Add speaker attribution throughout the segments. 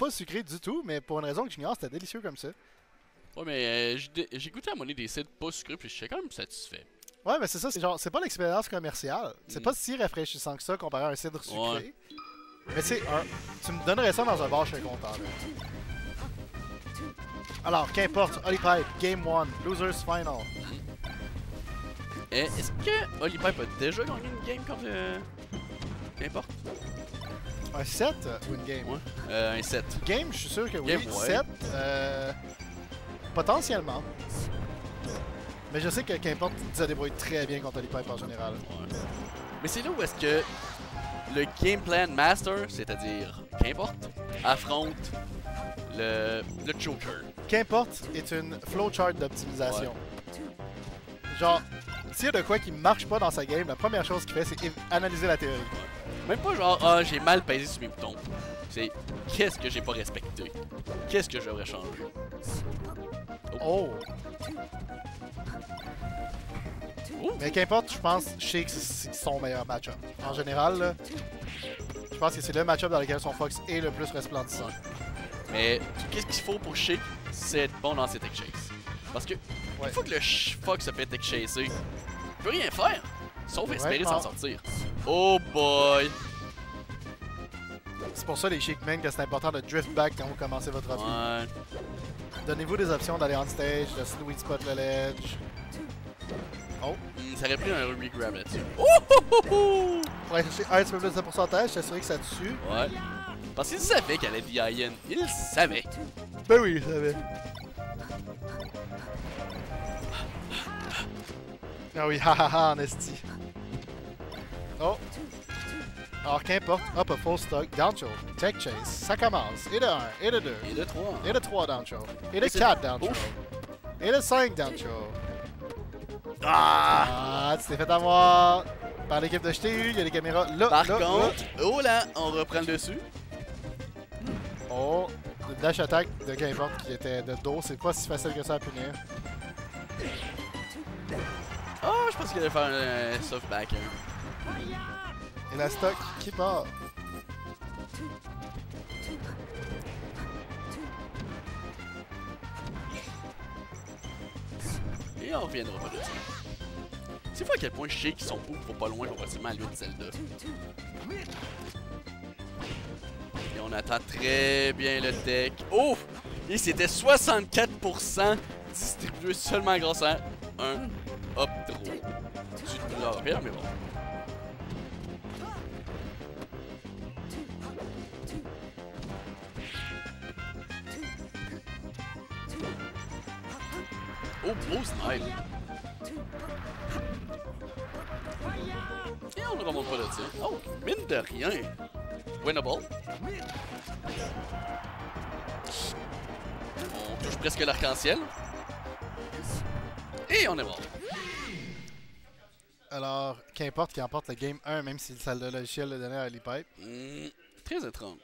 Speaker 1: pas sucré du tout, mais pour une raison que j'ignore, c'était délicieux comme ça.
Speaker 2: Ouais, mais j'ai goûté à monnaie des cidres pas sucrés, puis je suis quand même satisfait.
Speaker 1: Ouais, mais c'est ça, c'est genre, c'est pas l'expérience commerciale. C'est pas si rafraîchissant que ça comparé à un cidre sucré.
Speaker 2: Ouais.
Speaker 1: Mais c'est tu me donnerais ça dans un bar, je serais content. Là. Alors, qu'importe, Holly Pipe, Game 1, Losers Final.
Speaker 2: Est-ce que Holly Pipe a déjà gagné une game contre Qu'importe.
Speaker 1: Un 7 ou une game?
Speaker 2: Ouais. Un 7.
Speaker 1: Game, je suis sûr que oui.
Speaker 2: Game, ouais.
Speaker 1: 7, potentiellement. Mais je sais que qu'importe, il se débrouille très bien contre Holly Pipe en général.
Speaker 2: Ouais. Mais c'est là où est-ce que le Game Plan Master, c'est-à-dire qu'importe, affronte le Joker.
Speaker 1: Qu'importe est une flowchart d'optimisation. Genre, s'il y a de quoi qui marche pas dans sa game, la première chose qu'il fait, c'est analyser la théorie.
Speaker 2: Même pas genre, ah, j'ai mal pesé sur mes boutons. C'est qu'est-ce que j'ai pas respecté? Qu'est-ce que j'aurais changé?
Speaker 1: Oh! Mais qu'importe, je pense, je sais que c'est son meilleur match-up. En général, là, je pense que c'est le match-up dans lequel son Fox est le plus resplendissant.
Speaker 2: Mais qu'est-ce qu'il faut pour Shake? C'est être bon dans ses tech chases. Parce que une fois que le Fox se fait tech chaser, il peut rien faire. Sauf espérer s'en sortir. Oh boy!
Speaker 1: C'est pour ça les Shakemen que c'est important de drift back quand vous commencez votre run.
Speaker 2: Ouais.
Speaker 1: Donnez-vous des options d'aller on stage, de sweet spot le ledge. Oh!
Speaker 2: Ça aurait pris un re-grab là-dessus.
Speaker 1: Pour aller chercher un petit peu plus de pourcentage, je t'assurer que ça tue.
Speaker 2: Ouais. Parce qu'il savait qu'elle allait VIN. Il le savait.
Speaker 1: Ben oui, il savait. Ah oui, hahaha, en esti. Oh! Alors qu'importe, hop, a full stock, down throw, tech chase, ça commence. Et de 1, et de 2,
Speaker 2: Et de 3.
Speaker 1: et de 3 down throw, et de 4 down throw, et de 5 down throw. Ah, tu t'es fait avoir par l'équipe de JTU, il y a des caméras là,
Speaker 2: Par
Speaker 1: là,
Speaker 2: contre,
Speaker 1: là.
Speaker 2: oh là, on reprend le dessus.
Speaker 1: Oh, le dash attack de qu'importe qui était de dos, c'est pas si facile que ça à punir.
Speaker 2: Oh, je pense qu'il allait faire un soft back.
Speaker 1: Et la stock qui part.
Speaker 2: Et on reviendra pas dessus. C'est fou à quel point je sais qu'ils sont beaux pas loin comparativement à lui de Zelda. Et on attend très bien le tech. Oh! Et c'était 64% distribué seulement grâce à un up throw. Tu te l'as mais bon. Oh, beau snipe! Et on ne remonte pas là-dessus. Oh, mine de rien! Winnable. On touche presque l'arc-en-ciel. Et on est mort.
Speaker 1: Alors, qu'importe qui emporte le game 1, même si le logiciel le donnait à Holly Pipe.
Speaker 2: Très étrange.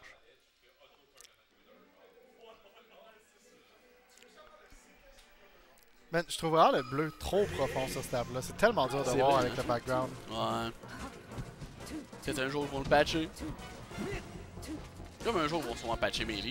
Speaker 1: Man, je trouve vraiment le bleu trop profond sur cette table-là. C'est tellement dur de voir avec le background.
Speaker 2: Ouais. C'est un jour ils vont le patcher. Comme un jour ils vont sûrement patcher Melee.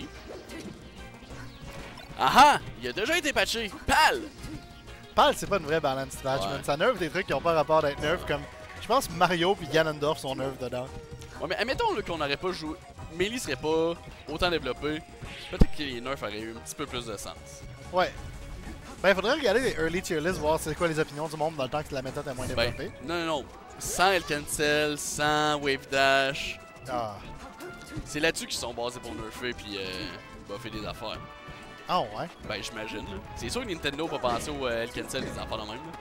Speaker 2: Ah ah! Il a déjà été patché! Pal!
Speaker 1: Pal, c'est pas une vraie balance stratch, man. Ça nerf des trucs qui ont pas rapport d'être nerf, comme... Je pense Mario puis Ganondorf sont nerf dedans.
Speaker 2: Ouais, mais admettons qu'on n'aurait pas joué... Melee serait pas autant développé. Peut-être que les nerfs auraient eu un petit peu plus de sens.
Speaker 1: Ouais. Ben, faudrait regarder les early tier lists, voir c'est quoi les opinions du monde dans le temps que la méthode est moins développée.
Speaker 2: Non, non, non. Sans el cancel, sans wave dash.
Speaker 1: Ah.
Speaker 2: C'est là-dessus qu'ils sont basés pour nerfer puis buffer des affaires.
Speaker 1: Ah ouais?
Speaker 2: Ben, j'imagine. C'est sûr que Nintendo va penser au el cancel des affaires de même. Là.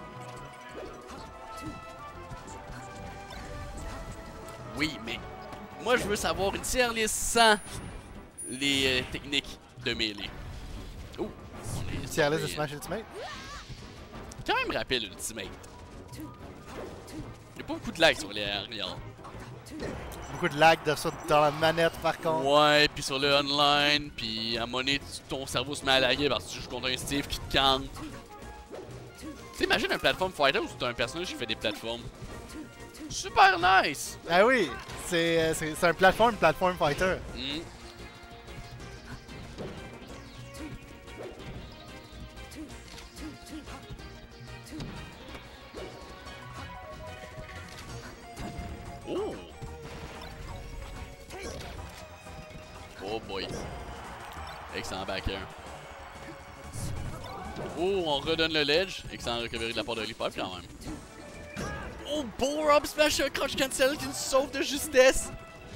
Speaker 2: Oui, mais moi je veux savoir une tier list sans les techniques de Melee. Oh, on est
Speaker 1: Tier list de Smash Ultimate?
Speaker 2: quand même rapide Ultimate. Il y a pas beaucoup de lag sur les arrières.
Speaker 1: Beaucoup de lag de ça dans la manette par contre.
Speaker 2: Ouais, puis sur le online, puis à un moment donné, ton cerveau se met à laguer parce que tu joues contre un Steve qui te canne. T'imagines un platform fighter où t'as un personnage qui fait des plateformes. Super nice!
Speaker 1: Ah oui! C'est un platform fighter.
Speaker 2: Oh boy. Excellent backer. Oh, on redonne le ledge. Excellent recovery de la part de Holy Pipe quand même. Oh, beau Rob Smash, un crouch cancel qui nous sauve de justesse.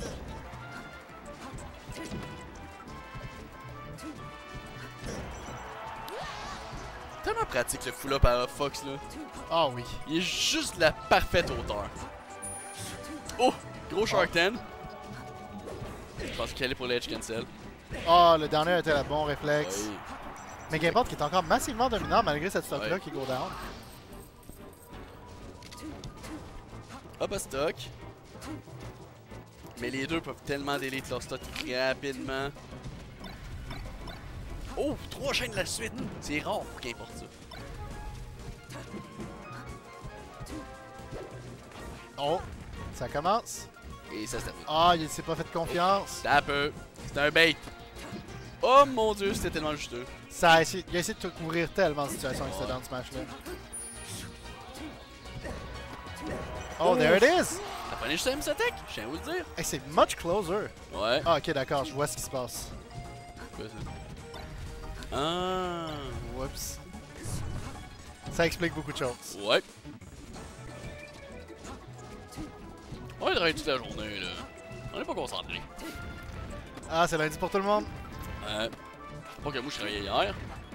Speaker 2: Tellement pratique le full up à Fox là.
Speaker 1: Ah oui.
Speaker 2: Il est juste de la parfaite hauteur. Oh, gros Shark 10. Je pense qu'il allait pour l'edge cancel.
Speaker 1: Ah, le dernier était le bon réflexe.
Speaker 2: Oui.
Speaker 1: Mais Gameport qui est encore massivement dominant malgré cette stock-là
Speaker 2: Ouais.
Speaker 1: qui go down.
Speaker 2: Hop à stock. Mais les deux peuvent tellement délite leur stock rapidement. Oh, 3 chaînes de la suite. C'est rare pour qu'importe ça.
Speaker 1: Oh, ça commence.
Speaker 2: Et ça se termine.
Speaker 1: Ah, il s'est pas fait confiance.
Speaker 2: Ça peut. C'est un bait. Oh mon dieu, c'était tellement juteux.
Speaker 1: Ça a essayé, il a essayé de te couvrir tellement de situations avec ce down smash là. Oh, there it is!
Speaker 2: T'as pas juste un attack? Je tiens à vous le dire.
Speaker 1: Hey, c'est much closer.
Speaker 2: Ouais.
Speaker 1: Ah, ok, d'accord, je vois ce qui se passe.
Speaker 2: Quoi ça? Ah.
Speaker 1: Whoops. Ça explique beaucoup de choses.
Speaker 2: Ouais. On est travaillé toute la journée là. On est pas concentré.
Speaker 1: Ah, c'est lundi pour tout le monde.
Speaker 2: Pas que moi je travaillais hier.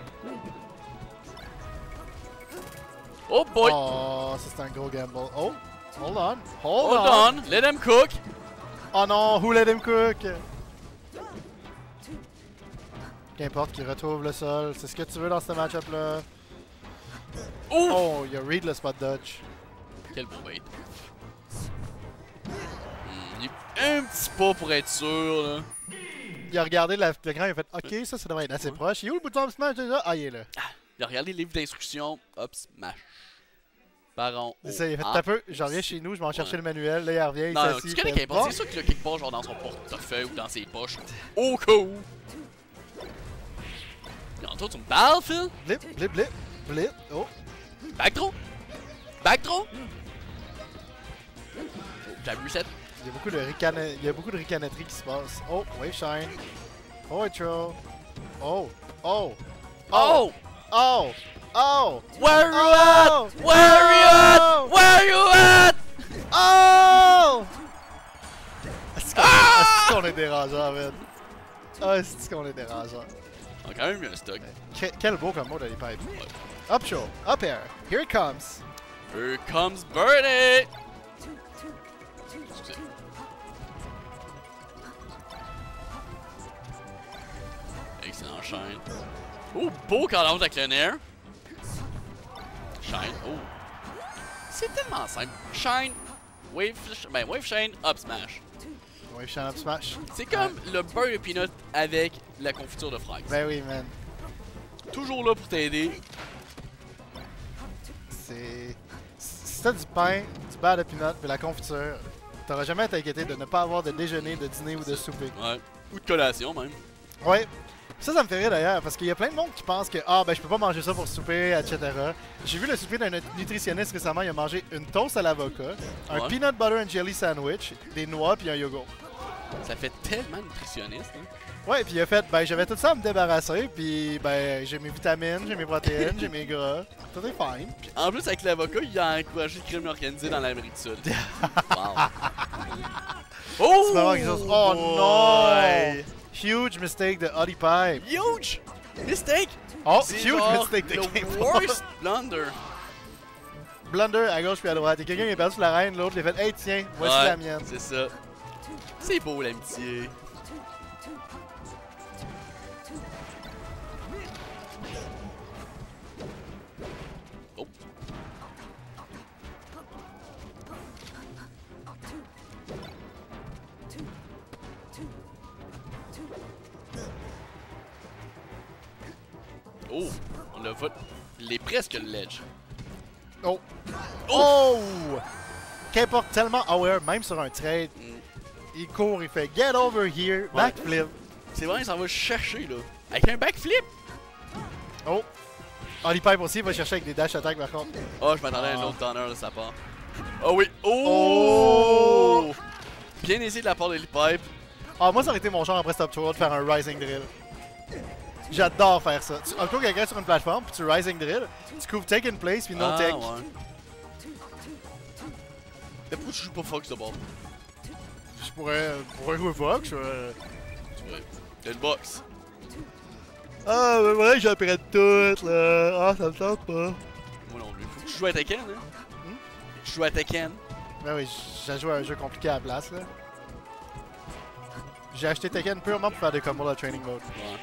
Speaker 2: Oh boy!
Speaker 1: Oh, ça c'est un gros gamble. Oh, hold on.
Speaker 2: Hold on! Let him cook!
Speaker 1: Oh non, who let him cook? Qu'importe qu'il retrouve le sol. C'est ce que tu veux dans ce match-up là.
Speaker 2: Ouf!
Speaker 1: Oh, il a read le spot dodge.
Speaker 2: Quel beau bait. Il est un petit pas pour être sûr là.
Speaker 1: Il a regardé l'écran, il a fait ok, ça devrait être assez proche. Il est où le bouton de smash déjà? Ah, il est là.
Speaker 2: Il a regardé le livre d'instructions. Hop, smash. Baron.
Speaker 1: C'est ça, il a fait un peu. J'en reviens chez nous, je vais en chercher le manuel. Là, il revient, il
Speaker 2: Non,
Speaker 1: s'assit.
Speaker 2: tu connais
Speaker 1: fait,
Speaker 2: qu'importe.
Speaker 1: bon.
Speaker 2: C'est sûr qu'il a quelque part genre dans son portefeuille ou dans ses poches. Au cas où. Non, toi, tu me parles, Phil?
Speaker 1: Blip, blip, blip, blip. Oh,
Speaker 2: Backthrow? Backthrow? Oh, jab reset.
Speaker 1: il y a beaucoup de ricanetterie qui se passe. Oh, wave shine. Oh, throw. Oh, oh,
Speaker 2: Oh!
Speaker 1: oh, oh,
Speaker 2: Where you
Speaker 1: oh,
Speaker 2: at? Where you at?
Speaker 1: oh,
Speaker 2: Where you at?
Speaker 1: oh! Est-ce qu'on est dérangeant, man? Ah, est-ce qu'on est dérangeant?
Speaker 2: On a quand même eu un stock.
Speaker 1: Quel beau combo de les pipes. Up show, up air, here it comes.
Speaker 2: Here comes Birdie! Excusez. Excellent shine. Oh, beau call-out avec le nair. Shine. Oh. C'est tellement simple. Shine, wave shine, up smash.
Speaker 1: Wave shine, up smash.
Speaker 2: C'est comme le beurre de peanut avec la confiture de fraise.
Speaker 1: Ben oui, man.
Speaker 2: Toujours là pour t'aider.
Speaker 1: C'est. Si t'as du pain, du beurre de peanut et la confiture, t'auras jamais à t'inquiéter de ne pas avoir de déjeuner, de dîner ou de souper.
Speaker 2: Ouais. Ou de collation même.
Speaker 1: Ouais. Ça me fait rire d'ailleurs, parce qu'il y a plein de monde qui pense que ah ben je peux pas manger ça pour souper, etc. J'ai vu le souper d'un nutritionniste récemment, il a mangé une toast à l'avocat, un
Speaker 2: Ouais.
Speaker 1: peanut butter and jelly sandwich, des noix puis un yogourt.
Speaker 2: Ça fait tellement nutritionniste. Hein?
Speaker 1: Ouais, puis il a fait ben j'avais tout ça à me débarrasser, puis ben j'ai mes vitamines, j'ai mes protéines, j'ai mes gras, tout est fine.
Speaker 2: Puis en plus, avec l'avocat, il a encouragé le crime organisé dans l'Amérique du Sud. Wow. Oh!
Speaker 1: Tu vas voir quelque chose. Oh
Speaker 2: boy.
Speaker 1: non! Huge mistake de Hottie Pipe.
Speaker 2: Huge mistake!
Speaker 1: Oh,
Speaker 2: C'est
Speaker 1: huge
Speaker 2: genre
Speaker 1: mistake de
Speaker 2: le
Speaker 1: Gameport.
Speaker 2: worst blunder.
Speaker 1: Blunder à gauche puis à droite. Et quelqu'un qui est perdu sur la reine, l'autre il a fait hey tiens, voici
Speaker 2: Ouais,
Speaker 1: la mienne.
Speaker 2: c'est ça. C'est beau l'amitié. Oh. Oh, on a vote. Il est presque le ledge.
Speaker 1: Oh! Oh! Qu'importe tellement aware, même sur un trade,
Speaker 2: Mm.
Speaker 1: il court, il fait get over here, backflip.
Speaker 2: C'est vrai, il s'en va chercher là. Avec un backflip.
Speaker 1: Oh! Hottie Pipe aussi, il va chercher avec des dash attack par contre.
Speaker 2: Oh, je m'attendais à un autre downer de sa part. Oh oui.
Speaker 1: Oh!
Speaker 2: Oh! Bien essayé de la part de Pipe.
Speaker 1: Ah, moi, ça aurait été mon genre après Stop Throw de faire un Rising Drill. J'adore faire ça. Tu couvres quelqu'un sur une plateforme, puis tu Rising Drill, tu couvres Take in Place, puis No Take.
Speaker 2: Ouais. Mais pourquoi tu joues pas Fox de bord?
Speaker 1: Je pourrais jouer Fox.
Speaker 2: Tu vois, t'as une box.
Speaker 1: Ah, mais ouais, j'apprends tout, là. Ah, ça me tente pas.
Speaker 2: Moi non plus. Faut que tu joues à Tekken, hein? Tu joues à Tekken.
Speaker 1: Ben oui, j'ai joué à un jeu compliqué à la place, là. J'ai acheté Tekken purement pour faire des combos dans le training mode.
Speaker 2: Ouais.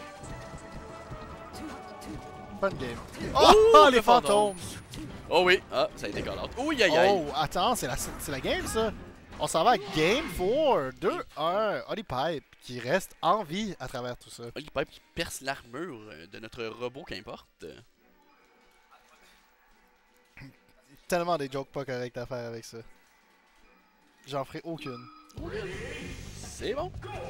Speaker 1: Fun game. Oh, les fantômes!
Speaker 2: Oh oui, ah, ça a été call out. Oh, aïe aïe.
Speaker 1: Oh, attends, c'est la game, ça. On s'en va à Game 4, 2-1. Holly Pipe qui reste en vie à travers tout ça.
Speaker 2: Holly Pipe qui perce l'armure de notre robot, qu'importe.
Speaker 1: Tellement des jokes pas corrects à faire avec ça. J'en ferai aucune.
Speaker 2: C'est bon.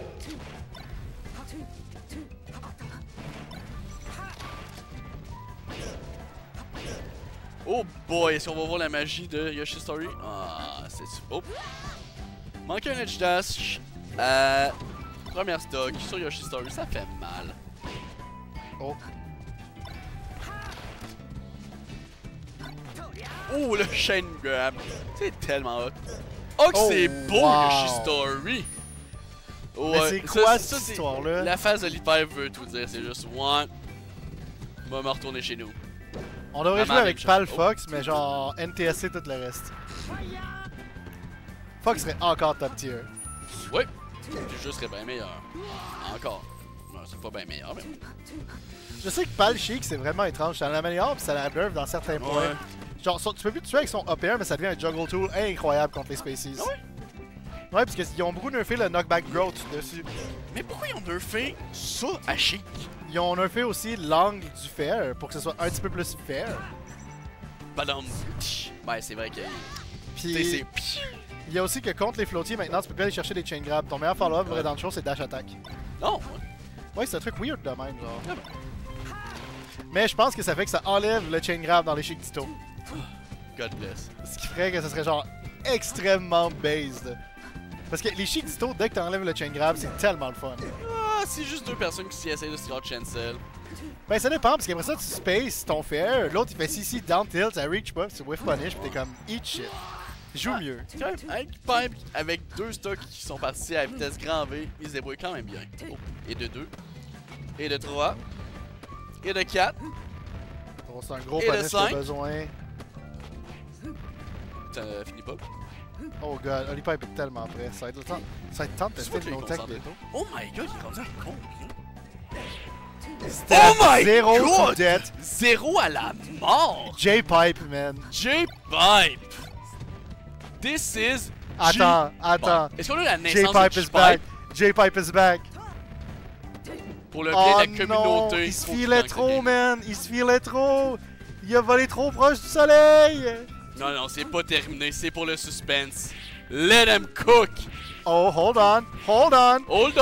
Speaker 2: Oh boy, est-ce qu'on va voir la magie de Yoshi Story? Ah, c'est... Oh! Manque un edge dash. Première stock sur Yoshi Story, ça fait mal.
Speaker 1: Oh.
Speaker 2: Oh, le chain grab. C'est tellement hot. Oh, que c'est beau,
Speaker 1: wow.
Speaker 2: Yoshi Story.
Speaker 1: Mais c'est quoi cette histoire-là?
Speaker 2: La phase de l'hyper veut tout dire. C'est juste, ouais. Va me retourner chez nous.
Speaker 1: On devrait jouer
Speaker 2: Maman
Speaker 1: avec
Speaker 2: avec
Speaker 1: Pal
Speaker 2: Jean.
Speaker 1: Fox, mais genre NTSC tout le reste. Fox serait encore top tier.
Speaker 2: Oui. Le jeu serait bien meilleur. Encore. Non, c'est pas bien meilleur, mais...
Speaker 1: Je sais que Pal Chic, c'est vraiment étrange. Ça l'améliore puis ça la nerve dans certains points.
Speaker 2: Ouais.
Speaker 1: Genre, tu peux plus tuer avec son OPR, mais ça devient un juggle tool incroyable contre les Spacies.
Speaker 2: Ah ouais?
Speaker 1: Ouais, parce qu'ils ont beaucoup nerfé le knockback growth dessus.
Speaker 2: Mais pourquoi ils ont nerfé ça à Chic?
Speaker 1: Ils ont nerfé aussi l'angle du fair pour que ce soit un petit peu plus fair.
Speaker 2: Badam. Ouais, c'est vrai que...
Speaker 1: Puis, il y a aussi que contre les floatiers, maintenant, tu peux plus aller chercher des chain grabs. Ton meilleur follow-up vrai dans le show, c'est dash attack.
Speaker 2: Non.
Speaker 1: Ouais, c'est un truc weird de même, genre. Mais je pense que ça fait que ça enlève le chain grab dans les Chic Ditto.
Speaker 2: God bless.
Speaker 1: Ce qui ferait que ça serait genre extrêmement based. Parce que les Chic Ditto, dès que t'enlèves le chain grab, c'est tellement le fun.
Speaker 2: Ah, c'est juste deux personnes qui essayent de se tirer chancel.
Speaker 1: Ben ça dépend, parce qu'après ça, tu space ton fair, l'autre il fait CC down tilt, ça reach pas, puis tu whiff punish, pis t'es comme eat shit. Joue mieux.
Speaker 2: Avec Pipe, avec deux stocks qui sont partis à vitesse grand V, ils se débrouillent quand même bien. Oh. Et de 2. Et de 3. Et de 4.
Speaker 1: Bon, c'est un gros
Speaker 2: Et de
Speaker 1: punish
Speaker 2: cinq.
Speaker 1: de besoin.
Speaker 2: Ça finit pas.
Speaker 1: Oh god, Holly Pipe est tellement prêt. Ça va être le temps, ça va être temps de tester le no-tech bientôt.
Speaker 2: Oh my god, il est rendu à combien?
Speaker 1: C'était
Speaker 2: Oh my
Speaker 1: 0 to
Speaker 2: god!
Speaker 1: death.
Speaker 2: 0 à la mort!
Speaker 1: J-Pipe, man.
Speaker 2: J-Pipe! This is...
Speaker 1: Attends.
Speaker 2: Est-ce qu'on a la naissance
Speaker 1: J-Pipe
Speaker 2: de
Speaker 1: is back. J-Pipe is back.
Speaker 2: Pour le bien
Speaker 1: Oh
Speaker 2: de la
Speaker 1: non,
Speaker 2: communauté?
Speaker 1: il se filait trop, man. Il se filait trop. Il a volé trop proche du soleil.
Speaker 2: Non, c'est pas terminé. C'est pour le suspense. Let him cook!
Speaker 1: Oh, hold on.
Speaker 2: Hold on!
Speaker 1: Oh.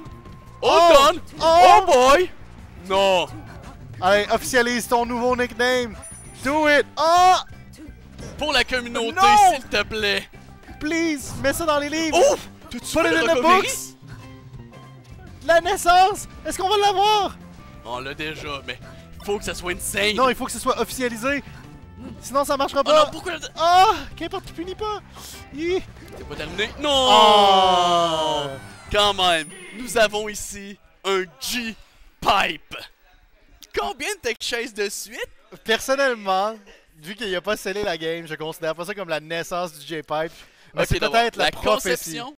Speaker 2: Oh boy! Non!
Speaker 1: Allez, officialise ton nouveau nickname. Do it. Oh,
Speaker 2: Pour la communauté,
Speaker 1: Non!
Speaker 2: s'il te plaît!
Speaker 1: please, mets ça dans les livres.
Speaker 2: Oh! T'as-tu
Speaker 1: Put it
Speaker 2: vu
Speaker 1: in
Speaker 2: le
Speaker 1: the
Speaker 2: recovery?
Speaker 1: books. La naissance. Est-ce qu'on va l'avoir?
Speaker 2: On l'a déjà, mais faut que ça soit insane!
Speaker 1: Non, il faut que ce soit officialisé. Sinon, ça marchera
Speaker 2: Oh
Speaker 1: pas.
Speaker 2: non, pourquoi?
Speaker 1: Ah, qu'importe, tu punis pas. Hi.
Speaker 2: C'est pas terminé? Non!
Speaker 1: Oh.
Speaker 2: Quand même, nous avons ici un G-Pipe! Combien de tech chase de suite?
Speaker 1: Personnellement, vu qu'il a pas scellé la game, je considère pas ça comme la naissance du J-Pipe. Mais
Speaker 2: Ok,
Speaker 1: c'est
Speaker 2: d'abord,
Speaker 1: peut-être la prophétie.
Speaker 2: conception,